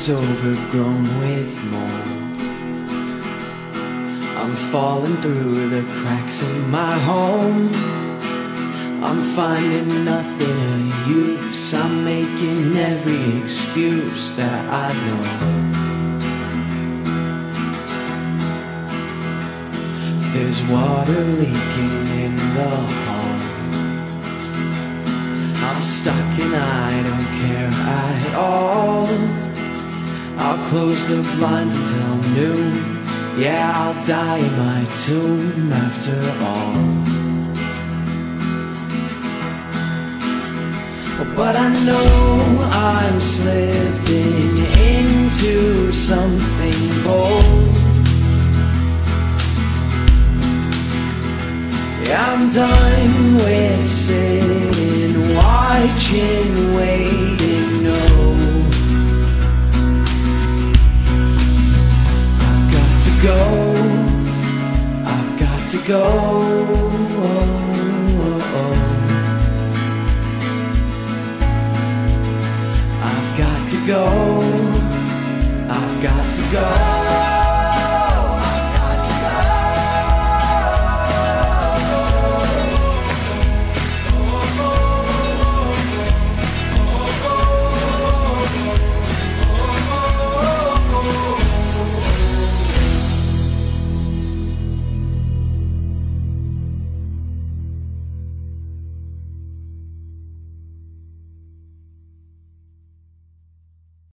it's overgrown with mold. I'm falling through the cracks in my home. I'm finding nothing of use. I'm making every excuse that I know. There's water leaking in the hall. I'm stuck and I don't care at all. I'll close the blinds until noon. Yeah, I'll die in my tomb after all. But I know I'm slipping into something bold. Yeah, I'm done with sitting, watching, waiting, no. I've got to go, I've got to go.